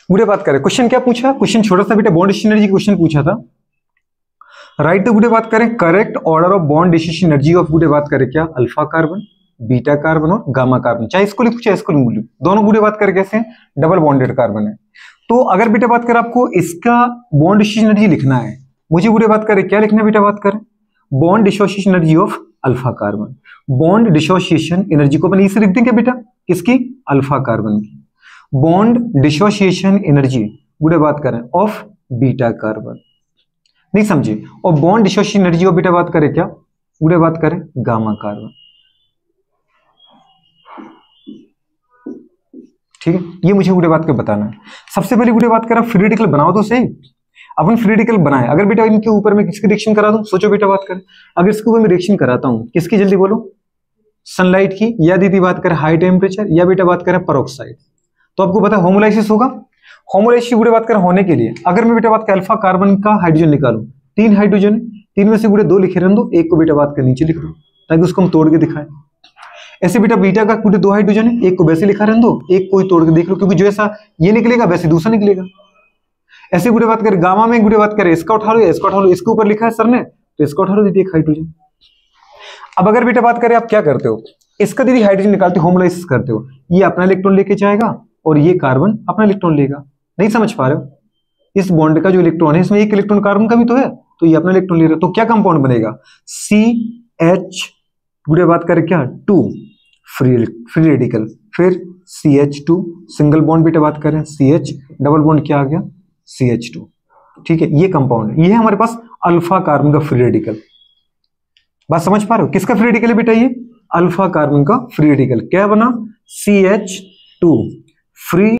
गुडे बात करें, क्वेश्चन क्या पूछा, क्वेश्चन छोटा सा बेटा बॉन्ड डिस्ट्रीब्यूशन एनर्जी क्वेश्चन पूछा था, राइट। तो गुडे बात करें correct order of bond distribution energy of, गुडे बात करें क्या, अल्फा कार्बन, बीटा कार्बन और गामा कार्बन, चाहे इसको लिखो चाहे इसको लिखो, दोनों गुडे बात करें कैसे हैं, डबल बॉन्डेड कार्बन है। तो अगर बेटा बात करें आपको इसका बॉन्ड डिस्ट्रीब्यूशन एनर्जी लिखना है, मुझे गुडे बात करें क्या लिखना है बेटा, बात करें bond dissociation energy of alpha carbon, bond dissociation energy को अपन इसे लिख देंगे बेटा, किसकी, अल्फा कार्बन की, बॉन्ड डिसोसिएशन एनर्जी गुडे बात करें ऑफ बीटा कार्बन, नहीं समझे, और बॉन्ड डिसोसिएशन एनर्जी ऑफ बेटा बात करें क्या, गुडे बात करें गामा कार्बन, ठीक है। ये मुझे गुडे बात कर बताना है। सबसे पहले गुडे बात करें फ्री रेडिकल बनाओ तो सही, अपन फ्री रेडिकल बनाए, अगर बेटा इनके ऊपर मैं किसकी रिएक्शन करा दूं, सोचो बेटा बात करें, अगर इसके ऊपर मैं रिएक्शन कराता हूं किसकी, जल्दी बोलो, सनलाइट की, या दीदी बात करें हाई टेम्परेचर, या बेटा बात करें पेरोक्साइड, तो आपको पता है होमोलाइसिस होगा। होमोलाइसिस गुडे बात करें होने के लिए अगर मैं बेटा बात करें अल्फा कार्बन का हाइड्रोजन निकालूं, 3 हाइड्रोजन, 3 में से गुडे 2 लिखे रहने दो, एक को बेटा बात कर नीचे लिख दो ताकि उसको हम तोड़ के दिखाएं। ऐसे बेटा बीटा का गुडे 2 हाइड्रोजन है, एक को वैसे लिखा रहने दो, एक को ही तोड़ के देख लो, क्योंकि जो ऐसा ये निकलेगा वैसे दूसरा निकलेगा। ऐसे गुडे बात करें गामा में, गुडे बात करें इसका उठा लो या इसका उठा लो, इसके ऊपर लिखा है सर ने तो इसका उठा लो दीदी एक हाइड्रोजन। अब अगर बेटा बात करें आप क्या करते हो, इसका दीदी हाइड्रोजन निकालते हो, होमोलाइसिस करते हो, ये अपना इलेक्ट्रॉन लेके जाएगा और ये कार्बन अपना इलेक्ट्रॉन लेगा, नहीं समझ पा रहे हो, इस बॉन्ड का जो इलेक्ट्रॉन है इसमें एक इलेक्ट्रॉन कार्बन का भी तो है, तो ये अपना इलेक्ट्रॉन ले रहा है, तो क्या कंपाउंड बनेगा, CH गुडे बात करें क्या 2 फ्री रेडिकल, फिर CH2 सिंगल बॉन्ड बेटा बात करें CH, डबल बॉन्ड क्या आ गया CH2, ठीक है। ये कंपाउंड, ये है हमारे पास अल्फा कार्बन का फ्री रेडिकल, बात समझ पा रहे हो, किसका फ्री रेडिकल है बेटा, ये अल्फा कार्बन का फ्री रेडिकल, क्या बना CH2 फ्री